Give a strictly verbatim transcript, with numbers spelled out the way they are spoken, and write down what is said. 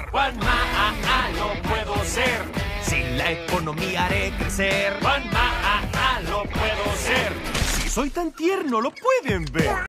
Juanma, ah, ah, lo puedo ser. Si la economía haré crecer. Juanma, ah, ah, lo puedo ser. Si soy tan tierno, lo pueden ver.